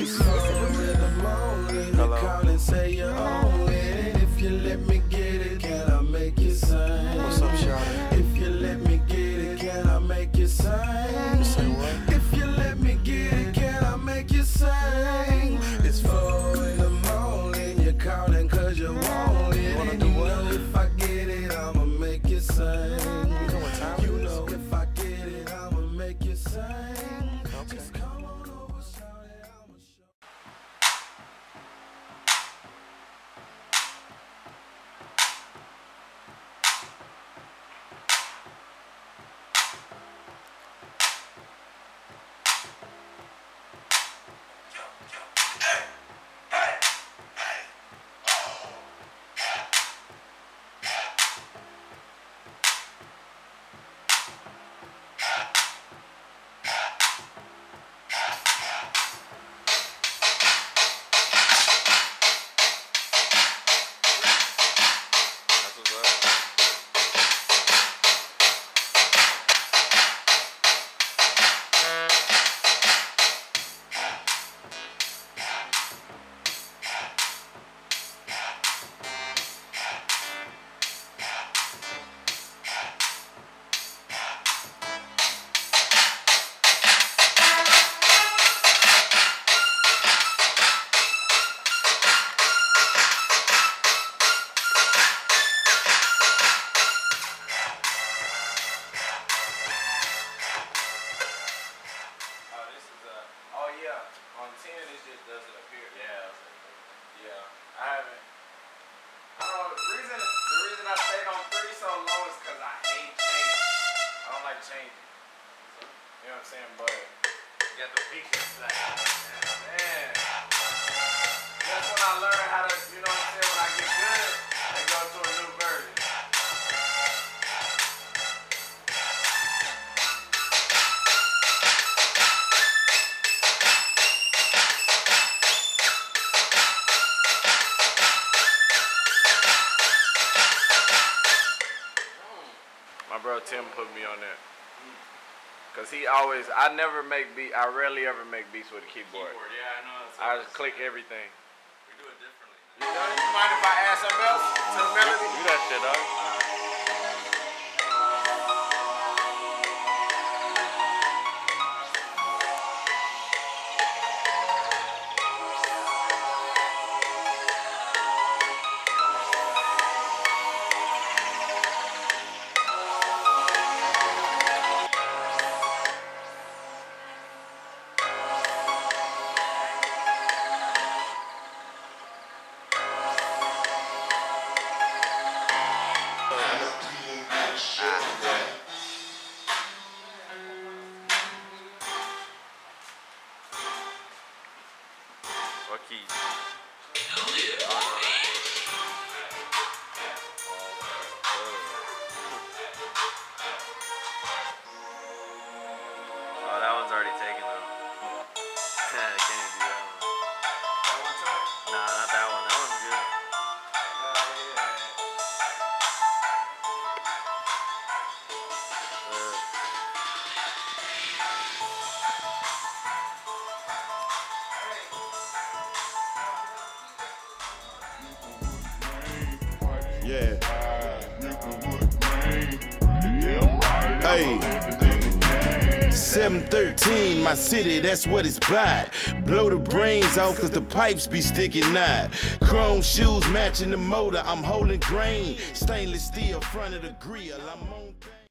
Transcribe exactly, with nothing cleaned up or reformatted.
It's four in the morning. You call and say you own it. If you let me get it, can I make you sing? What's up, shawty? If you let me get it, can I make you sing? Say what? If you let me get it, can I make you sing? It's four in the morning. You're calling cause you want it. Wanna And do you what? know if I get it, I'ma make you sing. You know what time You it is? know if I get it, I'ma make you sing. Okay. Just come on over, shawty, I'ma show. That's what's up. Oh, this is a. Oh yeah, on ten it just does it up here. Yeah, yeah. I haven't. I don't know. The reason the reason I stayed on three so low is because I hate changing. I don't like changing. You know what I'm saying? But you got the features like, man. That's when I learned how to. You know what I'm saying? When I get good, I go to a new version. My bro Tim put me on that. Cause he always, I never make beat, I rarely ever make beats with a keyboard. Keyboard, yeah, I know. That's I just click everything. We do it differently. You know, you mind if I add something else to the melody? Do that shit, dog. What key? Oh, that one's already taken though. I can't even do that one. That one too? Nah, not that one. That one's good. Uh, Yeah. Hey. seven thirteen, my city, that's what it's by. Blow the brains out cause the pipes be sticking knot. Chrome shoes matching the motor, I'm holding grain. Stainless steel front of the grill, I'm on.